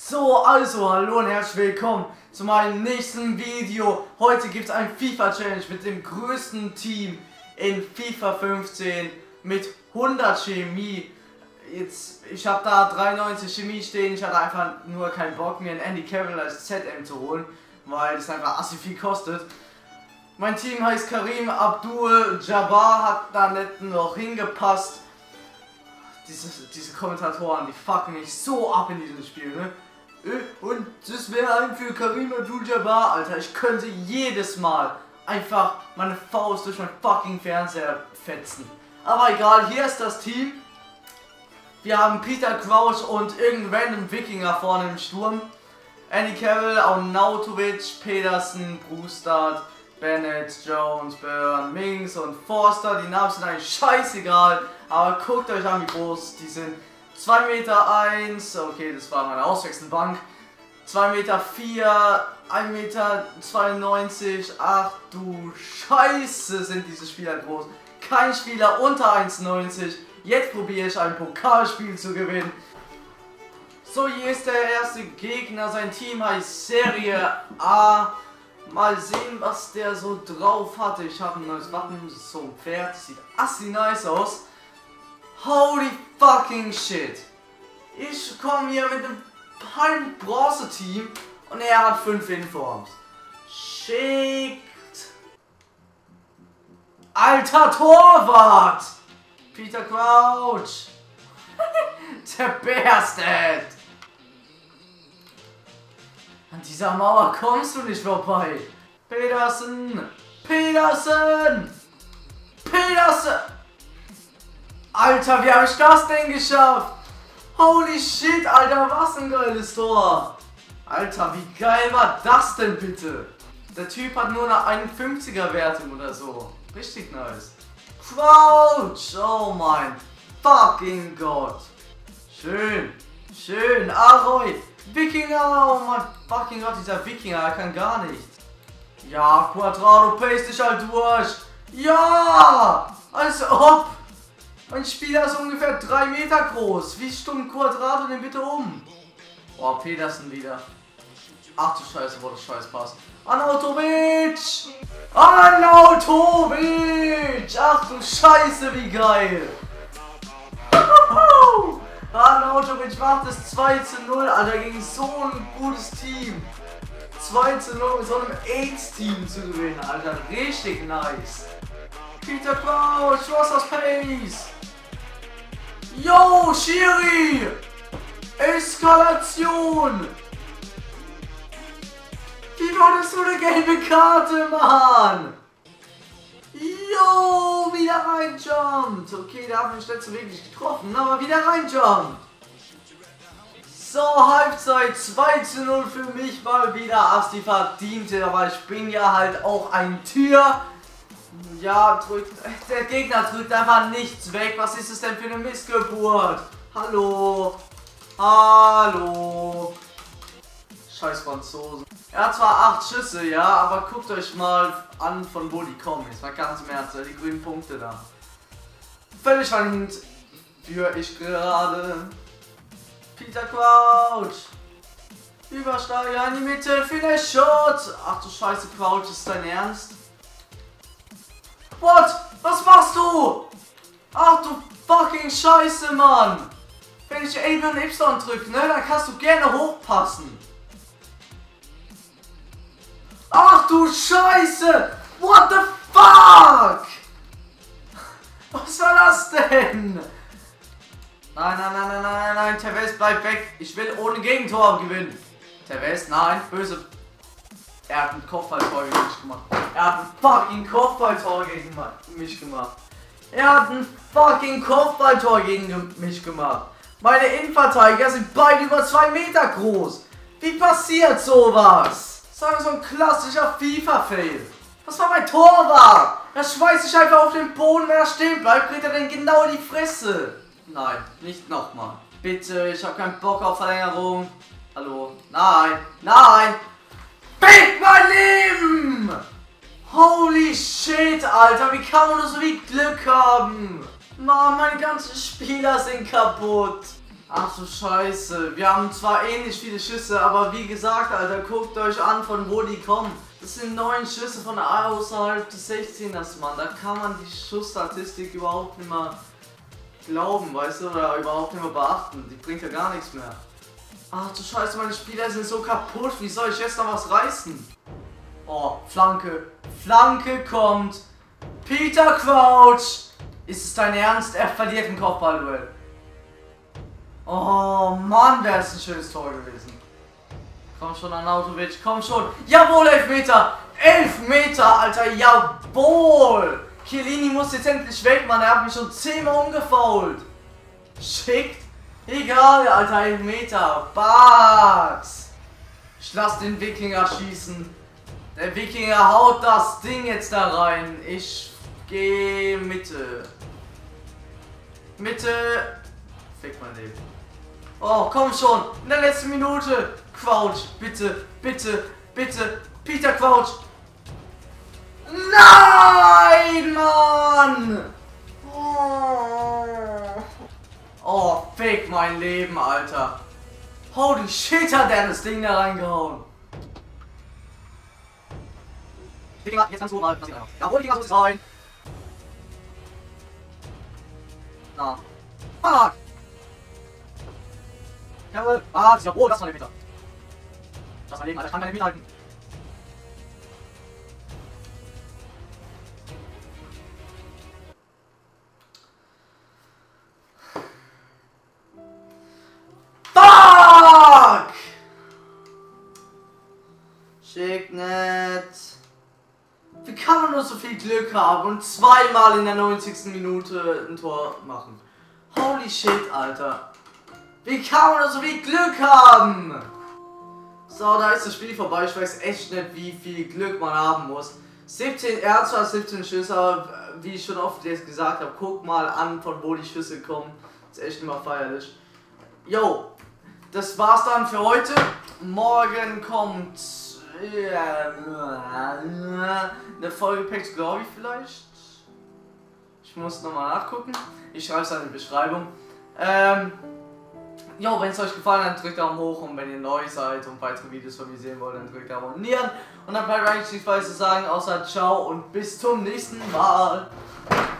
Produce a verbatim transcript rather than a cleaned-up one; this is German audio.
So, also, hallo und herzlich willkommen zu meinem nächsten Video. Heute gibt es ein FIFA-Challenge mit dem größten Team in FIFA fünfzehn mit hundert Chemie. Jetzt, ich habe da dreiundneunzig Chemie stehen, ich hatte einfach nur keinen Bock, mir einen Andy Carroll als Z M zu holen, weil es einfach assi viel kostet. Mein Team heißt Karim Abdul-Jabbar, hat da nicht noch hingepasst. Diese, diese Kommentatoren, die fucken mich so ab in diesem Spiel, ne? Und das wäre ein für Karim Abdul-Jabbar, Alter. Ich könnte jedes Mal einfach meine Faust durch meinen fucking Fernseher fetzen. Aber egal, hier ist das Team. Wir haben Peter Crouch und irgendein random Wikinger vorne im Sturm. Andy Carroll, Arnautovic, Pedersen, Brustad, Bennett, Jones, Byrne, Mings und Forster. Die Namen sind eigentlich scheißegal, aber guckt euch an, wie groß die sind. zwei Meter eins, okay, das war meine Auswechselbank. zwei Meter vier, ein Meter zweiundneunzig, ach du Scheiße, sind diese Spieler groß. Kein Spieler unter eins neunzig. Jetzt probiere ich ein Pokalspiel zu gewinnen. So, hier ist der erste Gegner. Sein Team heißt Serie A. Mal sehen, was der so drauf hatte. Ich habe ein neues Wappen, das ist so ein Pferd. Das sieht assi nice aus. Holy fucking shit. Ich komme hier mit einem halben Bronze-Team und er hat fünf Informs. Schickt. Alter Torwart. Peter Crouch. Der Bastard. An dieser Mauer kommst du nicht vorbei. Pedersen. Pedersen. Pedersen. Alter, wie habe ich das denn geschafft? Holy shit, Alter, was ein geiles Tor. Alter, wie geil war das denn bitte? Der Typ hat nur eine einundfünfziger Wertung oder so. Richtig nice. Crouch, oh mein fucking Gott. Schön, schön, Aroy. Wikinger, oh mein fucking Gott, dieser Wikinger, er kann gar nichts. Ja, Quadrado, pace dich halt durch. Ja, als ob. Mein Spieler ist ungefähr drei Meter groß. Wie stummt Quadrado denn bitte um? Oh, Pedersen wieder. Ach du Scheiße, wo das Scheiß passt. Arnautovic! Arnautovic! Ach du Scheiße, wie geil! Arnautovic macht es zwei zu null, Alter, gegen so ein gutes Team. zwei zu null mit so einem AIDS-Team zu gewinnen, Alter, richtig nice. Peter Crouch, du hast das Pace! Yo, Schiri! Eskalation! Wie wolltest du eine gelbe Karte, Mann? Yo, wieder reinjumpt! Okay, der hat mich letzte wirklich getroffen, aber wieder reinjumpt! So, Halbzeit zwei zu null für mich mal wieder als die verdiente, aber ich bin ja halt auch ein Tier. Ja, drückt. Der Gegner drückt einfach nichts weg. Was ist es denn für eine Missgeburt? Hallo. Hallo. Scheiß Franzosen. Er hat zwar acht Schüsse, ja, aber guckt euch mal an, von wo die kommen. Jetzt mal ganz im Ernst, die grünen Punkte da. Völlig verlinkt für ich gerade. Peter Crouch. Übersteiger in die Mitte für den Shot. Ach du Scheiße, Crouch, ist dein Ernst? What? Was machst du? Ach du fucking Scheiße, Mann! Wenn ich A und Y drücke, ne, dann kannst du gerne hochpassen. Ach du Scheiße! What the fuck? Was war das denn? Nein, nein, nein, nein, nein, nein, nein, Tevez, bleib weg. Ich will ohne Gegentor gewinnen. Tevez, nein, böse. Er hat ein Kopfballtor gegen mich gemacht. Er hat ein fucking Kopfballtor gegen mich gemacht. Er hat ein fucking Kopfballtor gegen mich gemacht. Meine Innenverteidiger sind beide über zwei Meter groß. Wie passiert sowas? Das war so ein klassischer FIFA-Fail. Das war mein Torwart. Er schmeißt sich einfach auf den Boden, wenn er stehen bleibt, kriegt er dann genau in die Fresse. Nein, nicht nochmal. Bitte, ich habe keinen Bock auf Verlängerung. Hallo? Nein, nein. Fick mein Leben! Holy shit, Alter, wie kann man nur so viel Glück haben? Mann, meine ganzen Spieler sind kaputt. Ach du Scheiße, wir haben zwar ähnlich viele Schüsse, aber wie gesagt, Alter, guckt euch an, von wo die kommen. Das sind neun Schüsse von außerhalb des sechzehners, Mann. Da kann man die Schussstatistik überhaupt nicht mehr glauben, weißt du, oder überhaupt nicht mehr beachten. Die bringt ja gar nichts mehr. Ach du Scheiße, meine Spieler sind so kaputt. Wie soll ich jetzt noch was reißen? Oh, Flanke. Flanke kommt. Peter Crouch. Ist es dein Ernst? Er verliert im Kopfballduell. Oh Mann, wäre es ein schönes Tor gewesen. Komm schon, Arnautovic, komm schon. Jawohl, Elfmeter. Elfmeter, Alter, jawohl. Chiellini muss jetzt endlich weg, Mann. Er hat mich schon zehnmal umgefault. Schickt. Egal, Alter, Elfmeter. Bats. Ich lass den Wikinger schießen. Der Wikinger haut das Ding jetzt da rein. Ich gehe Mitte. Mitte. Fick mein Leben. Oh, komm schon. In der letzten Minute. Crouch, bitte, bitte, bitte. Peter Crouch. Nein, Mann. Oh, oh fick mein Leben, Alter. Holy shit, hat der das Ding da reingehauen. Jetzt kannst du mal. Jawohl, die kannst du rein. Na. Fuck! Jawohl! Ah, das ist jawohl, das war der Meter. Das war Leben, Alter, ich kann keine Meter halten. Fuck! Schick nicht. Wie kann man nur so viel Glück haben und zweimal in der neunzigsten Minute ein Tor machen? Holy shit, Alter. Wie kann man nur so viel Glück haben? So, da ist das Spiel vorbei. Ich weiß echt nicht, wie viel Glück man haben muss. siebzehn, er hat zwar siebzehn Schüsse, aber wie ich schon oft jetzt gesagt habe, guck mal an, von wo die Schüsse kommen. Das ist echt immer feierlich. Jo, das war's dann für heute. Morgen kommt eine Folge Packs, glaube ich vielleicht. Ich muss nochmal nachgucken. Ich schreibe es in die Beschreibung. Ähm, jo, wenn es euch gefallen hat, drückt Daumen hoch, und wenn ihr neu seid und weitere Videos von mir sehen wollt, dann drückt abonnieren. Und dann bleibt eigentlich nichts weiter zu sagen, außer ciao und bis zum nächsten Mal.